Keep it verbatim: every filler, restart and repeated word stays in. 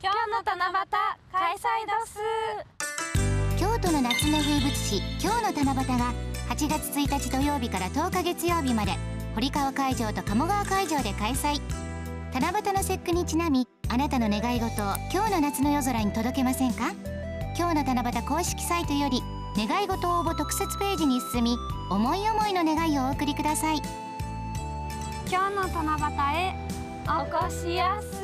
今日の七夕開催どす。 京都の夏の風物詩今日の七夕がはちがつついたち土曜日からとおか月曜日まで堀川会場と鴨川会場で開催。七夕の節句にちなみ、あなたの願い事を今日の夏の夜空に届けませんか。今日の七夕公式サイトより願い事応募特設ページに進み、思い思いの願いをお送りください。 今日の七夕へお越しやす。